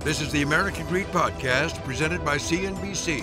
This is the American Greed Podcast presented by CNBC.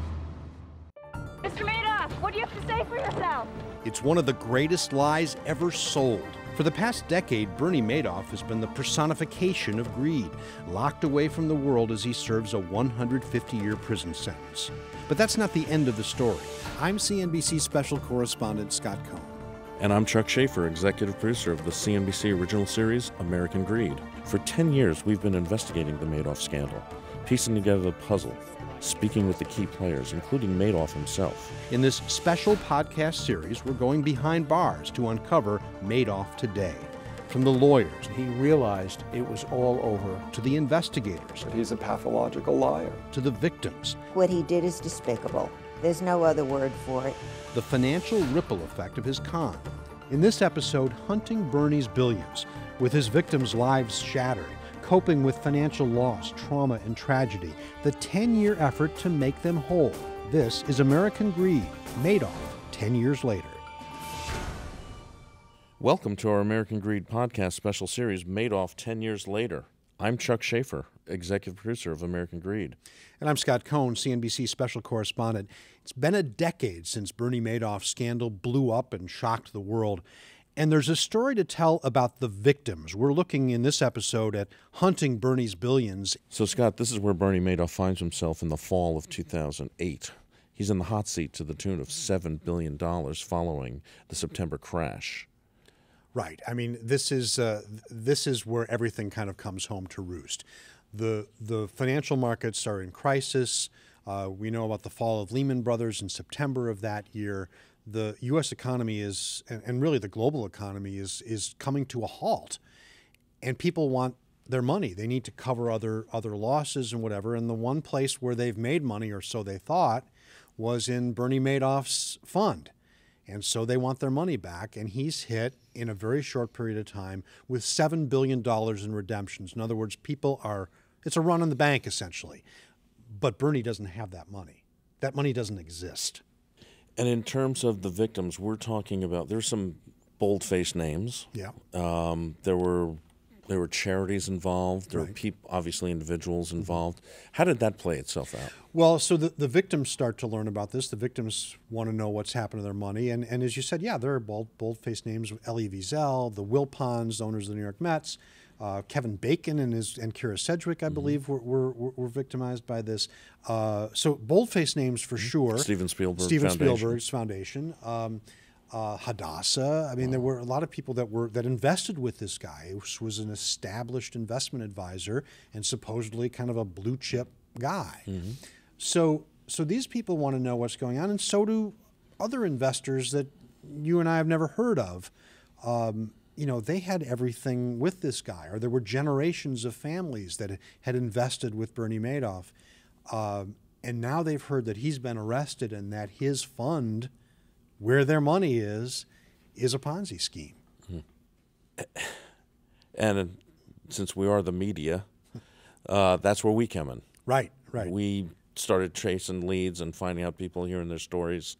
Mr. Madoff, what do you have to say for yourself? It's one of the greatest lies ever sold. For the past decade, Bernie Madoff has been the personification of greed, locked away from the world as he serves a 150-year prison sentence. But that's not the end of the story. I'm CNBC special correspondent Scott Cohn. And I'm Chuck Schaeffer, executive producer of the CNBC original series, American Greed. For 10 years, we've been investigating the Madoff scandal, piecing together the puzzle, speaking with the key players, including Madoff himself. In this special podcast series, we're going behind bars to uncover Madoff today. From the lawyers, he realized it was all over, to the investigators, he's a pathological liar, to the victims. What he did is despicable. There's no other word for it. The financial ripple effect of his con. In this episode, hunting Bernie's billions, with his victims' lives shattered, coping with financial loss, trauma, and tragedy, the 10-year effort to make them whole. This is American Greed, Madoff, 10 years later. Welcome to our American Greed podcast special series, Madoff 10 Years Later. I'm Chuck Schaeffer, executive producer of American Greed. And I'm Scott Cohn, CNBC special correspondent. It's been a decade since Bernie Madoff's scandal blew up and shocked the world. And there's a story to tell about the victims. We're looking in this episode at hunting Bernie's billions. So, Scott, this is where Bernie Madoff finds himself in the fall of 2008. He's in the hot seat to the tune of $7 billion following the September crash. Right. I mean, this is where everything kind of comes home to roost. The financial markets are in crisis. We know about the fall of Lehman Brothers in September of that year. The U.S. economy is, and really the global economy is coming to a halt, and people want their money. They need to cover other losses and whatever. And the one place where they've made money, or so they thought, was in Bernie Madoff's fund. And so they want their money back, and he's hit in a very short period of time with $7 billion in redemptions. In other words, it's a run on the bank, essentially. But Bernie doesn't have that money. That money doesn't exist. And in terms of the victims, we're talking about, there's some bold-faced names. Yeah. There were charities involved. There were obviously individuals involved. How did that play itself out? Well, so the victims start to learn about this. The victims want to know what's happened to their money. And as you said, yeah, there are bold-faced names. Elie Wiesel, the Wilpons, owners of the New York Mets, Kevin Bacon and Kira Sedgwick, I believe, were victimized by this. So bold-faced names for sure. Steven Spielberg's Foundation. Hadassah. I mean, there were a lot of people that invested with this guy. He was an established investment advisor and supposedly kind of a blue chip guy. Mm-hmm. So these people want to know what's going on, and so do other investors that you and I have never heard of. They had everything with this guy, or there were generations of families that had invested with Bernie Madoff. And now they've heard that he's been arrested and that his fund, where their money is a Ponzi scheme. And since we are the media, that's where we come in. Right. We started chasing leads and finding out people hearing their stories.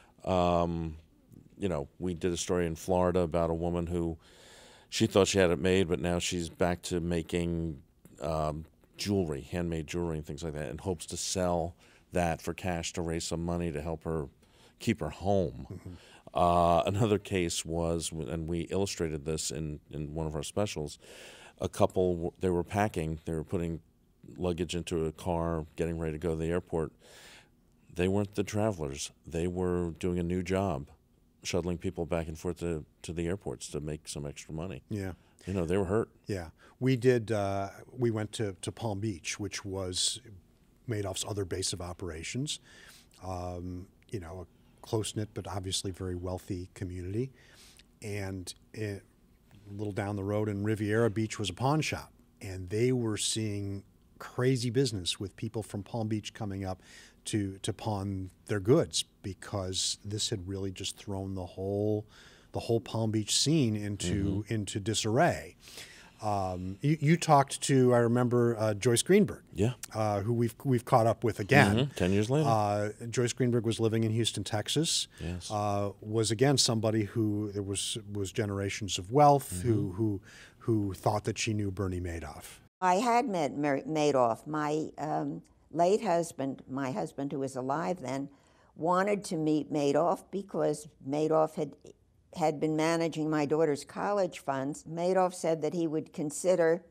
We did a story in Florida about a woman who she thought she had it made, but now she's back to making jewelry, handmade jewelry and things like that, and hopes to sell that for cash to raise some money to help her keep her home. Mm-hmm. Another case was, and we illustrated this in one of our specials, a couple, they were putting luggage into a car, getting ready to go to the airport. They weren't the travelers. They were doing a new job, shuttling people back and forth to the airports to make some extra money. Yeah. They were hurt. Yeah. We went to Palm Beach, which was Madoff's other base of operations. A close-knit but obviously very wealthy community. And a little down the road in Riviera Beach was a pawn shop. And they were seeing crazy business with people from Palm Beach coming up to pawn their goods, because this had really just thrown the whole Palm Beach scene into disarray. You talked to, I remember, Joyce Greenberg, who we've caught up with again. 10 years later. Joyce Greenberg was living in Houston, Texas. Yes. Was again somebody who there was generations of wealth, who thought that she knew Bernie Madoff. I had met Madoff. My late husband, my husband who was alive then, wanted to meet Madoff because Madoff had been managing my daughter's college funds. Madoff said that he would consider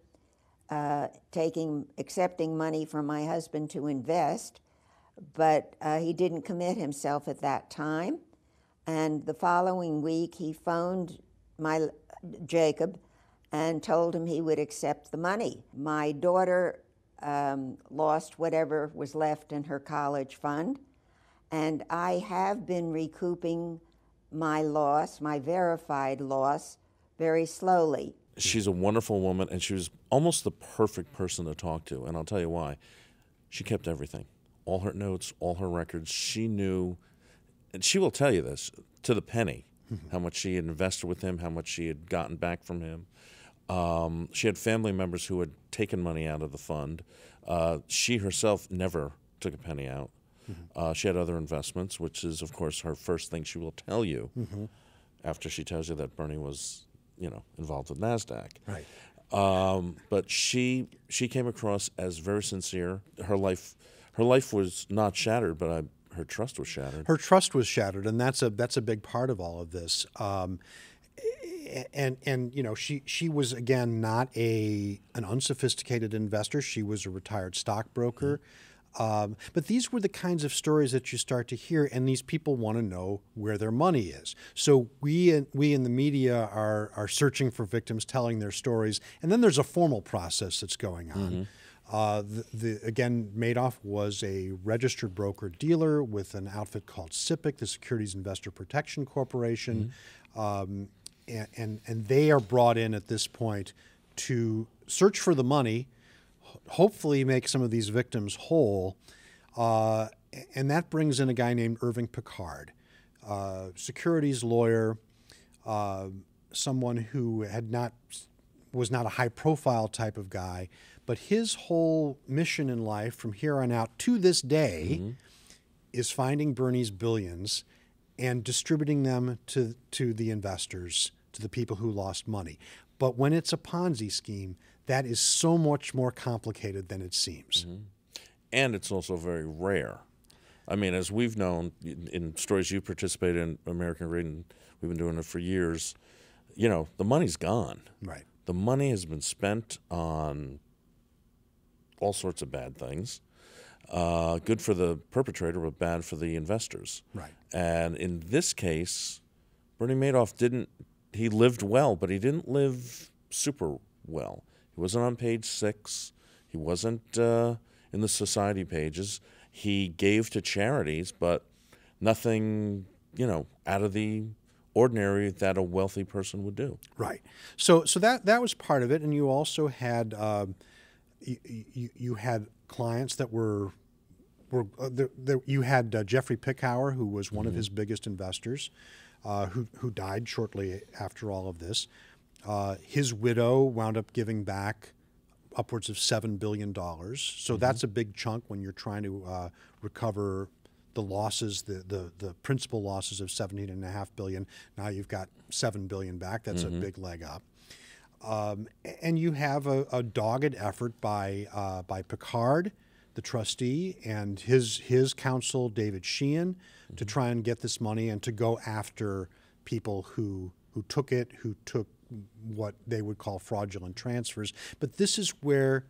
accepting money from my husband to invest, but he didn't commit himself at that time. And the following week, he phoned Jacob and told him he would accept the money. My daughter lost whatever was left in her college fund, and I have been recouping my loss, my verified loss, very slowly. She's a wonderful woman, and she was almost the perfect person to talk to, and I'll tell you why. She kept everything, all her notes, all her records. She knew, and she will tell you this, to the penny, how much she had invested with him, how much she had gotten back from him. She had family members who had taken money out of the fund. She herself never took a penny out. She had other investments, which is, of course, her first thing she will tell you after she tells you that Bernie was, involved with NASDAQ. Right. But she came across as very sincere. Her life was not shattered, but her trust was shattered. Her trust was shattered, and that's a big part of all of this. And she was, again, not an unsophisticated investor. She was a retired stockbroker. But these were the kinds of stories that you start to hear, and these people want to know where their money is. So we in the media are searching for victims, telling their stories, and then there's a formal process that's going on. Again, Madoff was a registered broker-dealer with an outfit called SIPC, the Securities Investor Protection Corporation, and they are brought in at this point to search for the money, hopefully make some of these victims whole, and that brings in a guy named Irving Picard, securities lawyer, someone who was not a high-profile type of guy, but his whole mission in life from here on out to this day is finding Bernie's billions and distributing them to the investors, to the people who lost money. But when it's a Ponzi scheme, that is so much more complicated than it seems. And it's also very rare. I mean, as we've known in stories you participated in, American Reading, we've been doing it for years, the money's gone. Right. The money has been spent on all sorts of bad things. Good for the perpetrator, but bad for the investors. Right. And in this case, Bernie Madoff he lived well, but he didn't live super well. He wasn't on page 6. He wasn't in the society pages. He gave to charities, but nothing, out of the ordinary that a wealthy person would do. Right. So that was part of it, and you also had you had clients that were you had Jeffrey Pickauer, who was one of his biggest investors, who died shortly after all of this. His widow wound up giving back upwards of $7 billion. So that's a big chunk when you're trying to recover the losses, the principal losses of $17.5 billion. Now you've got $7 billion back. That's a big leg up. And you have a dogged effort by Picard, the trustee, and his counsel, David Sheehan, to try and get this money and to go after people who took what they would call fraudulent transfers. But this is where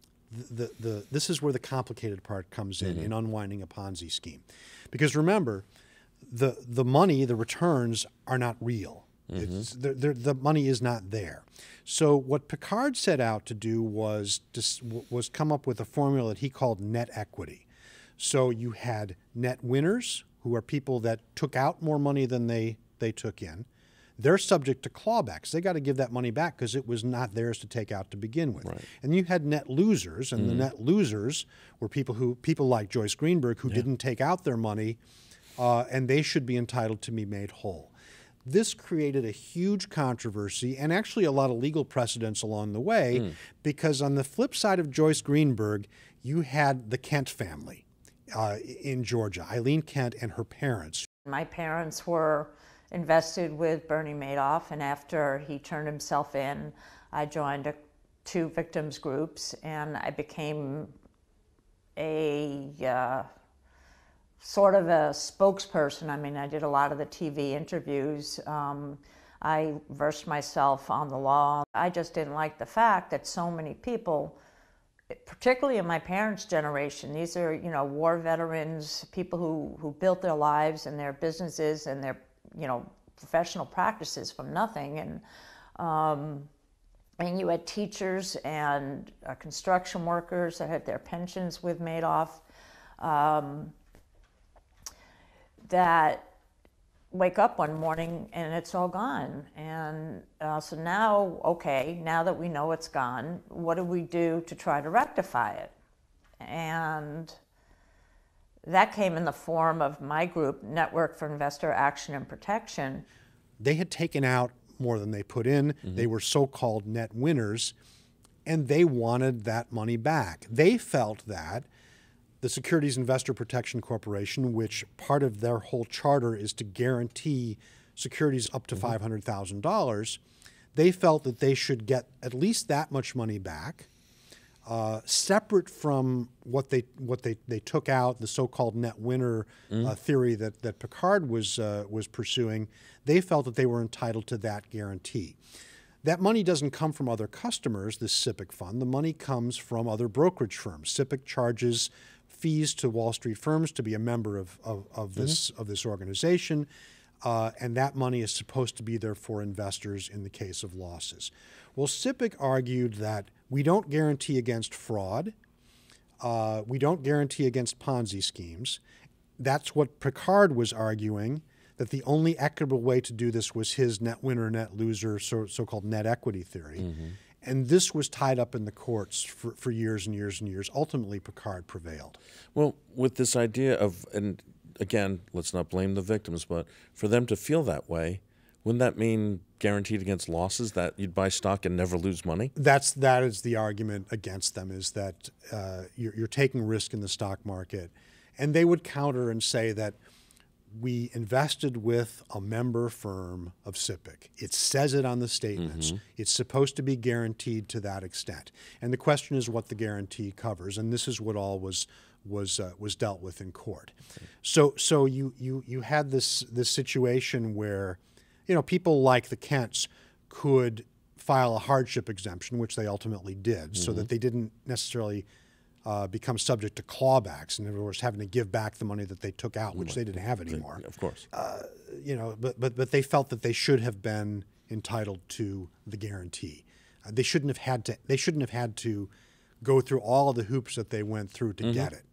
the complicated part comes in unwinding a Ponzi scheme. Because remember, the money, the returns are not real. The money is not there. So what Picard set out to do was come up with a formula that he called net equity. So you had net winners, who are people that took out more money than they took in. They're subject to clawbacks. They got to give that money back because it was not theirs to take out to begin with. Right. And you had net losers, and the net losers were people like Joyce Greenberg who didn't take out their money, and they should be entitled to be made whole. This created a huge controversy and actually a lot of legal precedents along the way, because on the flip side of Joyce Greenberg, you had the Kent family in Georgia, Eileen Kent and her parents. My parents were invested with Bernie Madoff, and after he turned himself in, I joined a two victims groups, and I became a sort of a spokesperson. I mean, I did a lot of the TV interviews. I versed myself on the law. I just didn't like the fact that so many people, particularly in my parents' generation, these are, you know, war veterans, people who built their lives and their businesses and their, you know, professional practices from nothing. And you had teachers and construction workers that had their pensions with Madoff, that wake up one morning and it's all gone. And so now, okay, now that we know it's gone, what do we do to try to rectify it? And that came in the form of my group, Network for Investor Action and Protection. They had taken out more than they put in. They were so-called net winners, and they wanted that money back. They felt that the Securities Investor Protection Corporation, which part of their whole charter is to guarantee securities up to $500,000, they felt that they should get at least that much money back, separate from what they took out, the so-called net winner theory that Picard was pursuing. They felt that they were entitled to that guarantee. That money doesn't come from other customers, this SIPC fund. The money comes from other brokerage firms. SIPC charges fees to Wall Street firms to be a member of this organization, and that money is supposed to be there for investors in the case of losses. Well, SIPC argued that we don't guarantee against fraud, we don't guarantee against Ponzi schemes. That's what Picard was arguing, that the only equitable way to do this was his net winner, net loser, so-called net equity theory. And this was tied up in the courts for years and years and years. Ultimately, Picard prevailed. Well, with this idea of, and again, let's not blame the victims, but for them to feel that way, wouldn't that mean guaranteed against losses, that you'd buy stock and never lose money? That is the argument against them, is that you're taking risk in the stock market. And they would counter and say that we invested with a member firm of SIPC. It says it on the statements. It's supposed to be guaranteed to that extent. And the question is what the guarantee covers. And this is what all was dealt with in court. So you had this situation where, you know, people like the Kents could file a hardship exemption, which they ultimately did, so that they didn't necessarily become subject to clawbacks, in other words, having to give back the money that they took out, which they didn't have anymore. Of course. You know, but they felt that they should have been entitled to the guarantee. They shouldn't have had to. They shouldn't have had to go through all of the hoops that they went through to get it,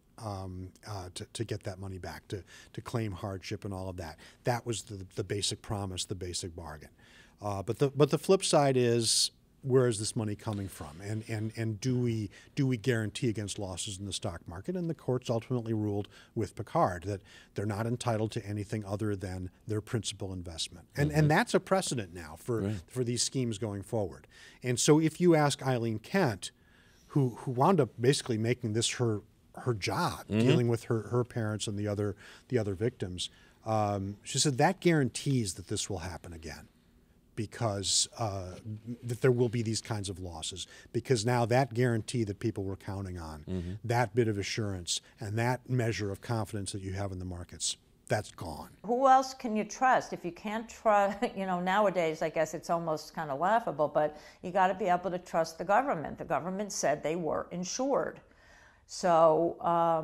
to get that money back, to claim hardship and all of that. That was the basic promise, the basic bargain. But the flip side is, where is this money coming from? And do we guarantee against losses in the stock market? And the courts ultimately ruled with Picard that they're not entitled to anything other than their principal investment. And that's a precedent now for these schemes going forward. And so if you ask Eileen Kent, who wound up basically making this her job, dealing with her parents and the other victims, she said that guarantees that this will happen again, because that there will be these kinds of losses, because now that guarantee that people were counting on, that bit of assurance and that measure of confidence that you have in the markets, that's gone. Who else can you trust? If you can't trust, you know, nowadays I guess it's almost kind of laughable, but you got to be able to trust the government. The government said they were insured. So,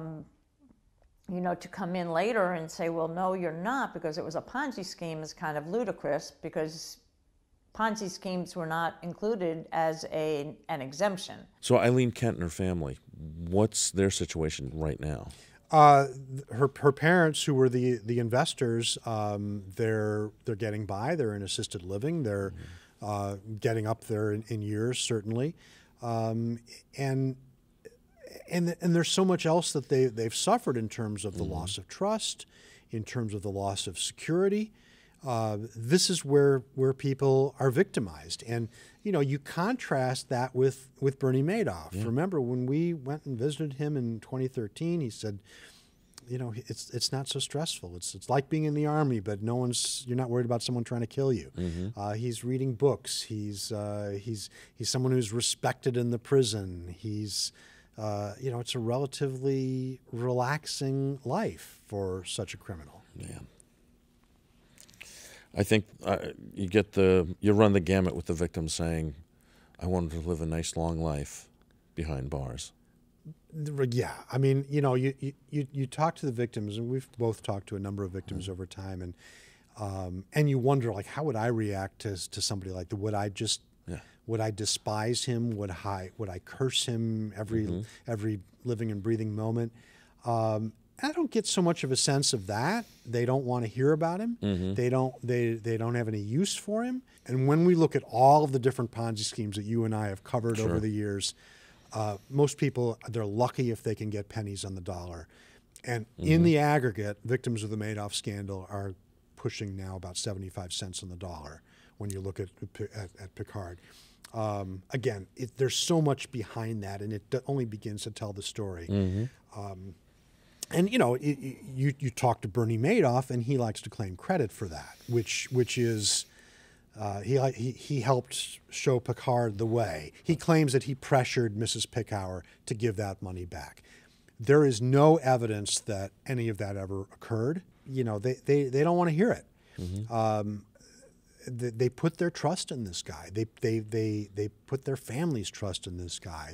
you know, to come in later and say, well, no, you're not, because it was a Ponzi scheme, is kind of ludicrous, because Ponzi schemes were not included as an exemption. So Eileen Kent and her family, what's their situation right now? Her parents, who were the investors, they're getting by. They're in assisted living. They're getting up there in years, certainly, and there's so much else that they've suffered in terms of the loss of trust, in terms of the loss of security. This is where people are victimized. And, you know, you contrast that with Bernie Madoff. Remember when we went and visited him in 2013, he said, you know, it's not so stressful. It's like being in the Army, but you're not worried about someone trying to kill you. He's reading books. He's someone who's respected in the prison. He's you know, it's a relatively relaxing life for such a criminal. Yeah. I think you run the gamut with the victim saying, I wanted to live a nice long life behind bars. Yeah, I mean, you know, you talk to the victims, and we've both talked to a number of victims over time, and you wonder, like, how would I react to somebody like that? Would I despise him? Would I curse him every living and breathing moment? I don't get so much of a sense of that. They don't want to hear about him. They don't have any use for him. And when we look at all of the different Ponzi schemes that you and I have covered over the years, most people, they're lucky if they can get pennies on the dollar. And in the aggregate, victims of the Madoff scandal are pushing now about 75 cents on the dollar when you look at Picard. Again, there's so much behind that, and it only begins to tell the story. And you know, you talk to Bernie Madoff, and he likes to claim credit for that, which is he helped show Picard the way. He claims that he pressured Mrs. Pickauer to give that money back. There is no evidence that any of that ever occurred. You know, they don't want to hear it. They put their trust in this guy. They put their family's trust in this guy.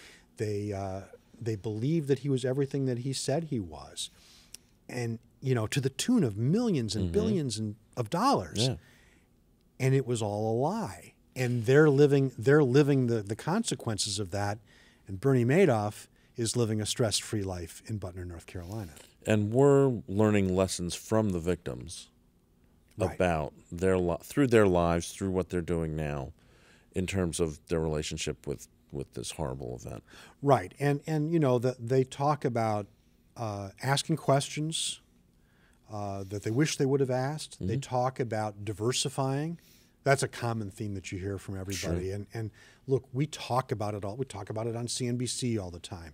They believed that he was everything that he said he was, and you know, to the tune of millions and billions of dollars. Yeah. And it was all a lie. And they're living the consequences of that. And Bernie Madoff is living a stress-free life in Butner, North Carolina. And we're learning lessons from the victims about through their lives, through what they're doing now, in terms of their relationship with this horrible event. Right. And you know, they talk about asking questions that they wish they would have asked. They talk about diversifying. That's a common theme that you hear from everybody. Sure. And look, we talk about it all. We talk about it on CNBC all the time.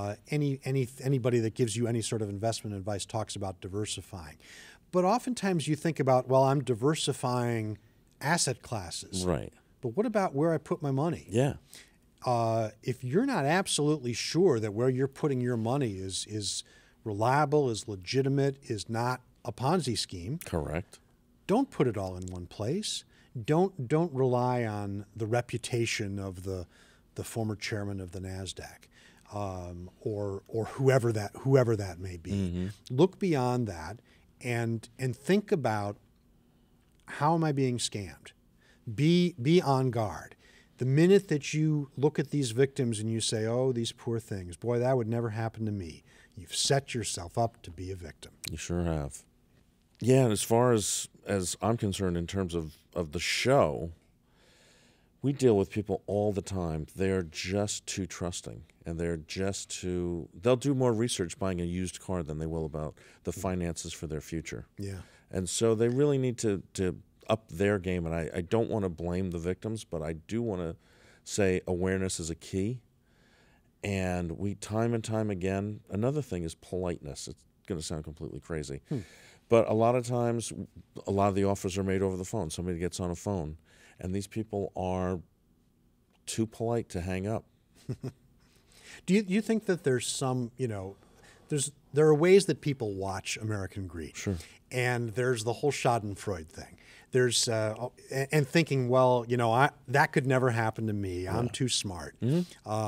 Anybody that gives you any sort of investment advice talks about diversifying. But oftentimes you think about, well, I'm diversifying asset classes. Right. But what about where I put my money? Yeah. If you're not absolutely sure that where you're putting your money is reliable, is legitimate, is not a Ponzi scheme. Correct. Don't put it all in one place. Don't rely on the reputation of the former chairman of the NASDAQ or whoever that may be. Look beyond that and think about, how am I being scammed? Be on guard. The minute that you look at these victims and you say, oh, these poor things, boy, that would never happen to me, you've set yourself up to be a victim. You sure have. Yeah, and as far as I'm concerned, in terms of the show, we deal with people all the time. They're just too trusting, and they'll do more research buying a used car than they will about the finances for their future. Yeah. And so they really need to up their game, and I don't want to blame the victims, but I do want to say awareness is a key. And we, time and time again, another thing is politeness. It's going to sound completely crazy. But a lot of times, a lot of the offers are made over the phone. Somebody gets on a phone, and these people are too polite to hang up. Do you think that there's some, you know, there are ways that people watch American Greed. Sure. And there's the whole Schadenfreude thing. There's and thinking, well, you know, that could never happen to me. Yeah. I'm too smart, and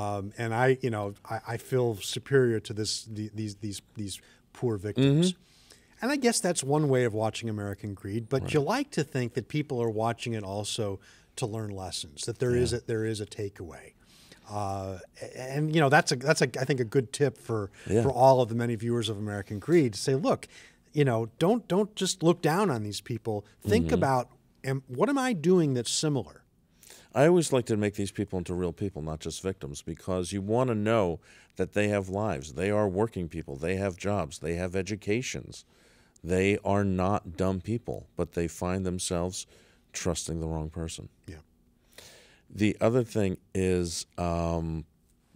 I feel superior to these poor victims. And I guess that's one way of watching American Greed. But you like to think that people are watching it also to learn lessons. That there is a takeaway. And you know, that's I think a good tip for all of the many viewers of American Greed to say, look, you know, don't just look down on these people. Think about, what am I doing that's similar? I always like to make these people into real people, not just victims, because you want to know that they have lives. They are working people. They have jobs. They have educations. They are not dumb people, but they find themselves trusting the wrong person. Yeah. The other thing is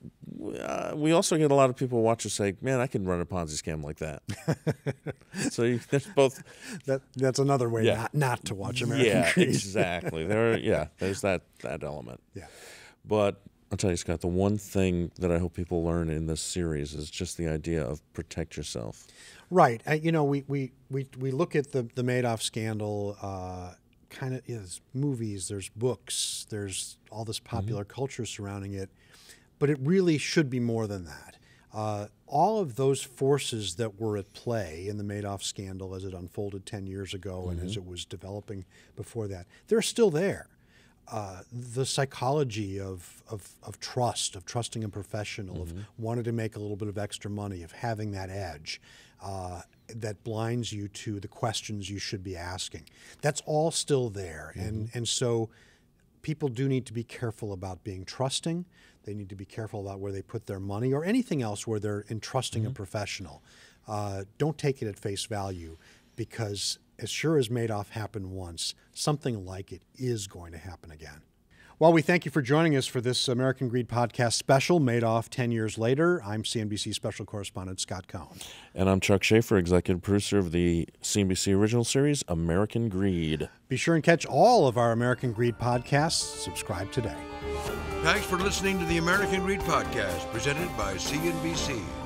we also get a lot of people watch us say, "Man, I can run a Ponzi scam like that." So there's both. That's another way not to watch American Greed. Exactly. There's that element. Yeah. But I'll tell you, Scott, the one thing that I hope people learn in this series is just the idea of protect yourself. Right. We look at the Madoff scandal. There's movies, there's books, there's all this popular culture surrounding it, but it really should be more than that. All of those forces that were at play in the Madoff scandal as it unfolded 10 years ago and as it was developing before that, they're still there. The psychology of trust, of trusting a professional, of wanting to make a little bit of extra money, of having that edge, that blinds you to the questions you should be asking. That's all still there. And so people do need to be careful about being trusting. They need to be careful about where they put their money or anything else where they're entrusting a professional. Don't take it at face value, because as sure as Madoff happened once, something like it is going to happen again. Well, we thank you for joining us for this American Greed podcast special, Madoff 10 Years Later. I'm CNBC special correspondent Scott Cohn. And I'm Chuck Schaeffer, executive producer of the CNBC original series, American Greed. Be sure and catch all of our American Greed podcasts. Subscribe today. Thanks for listening to the American Greed Podcast, presented by CNBC.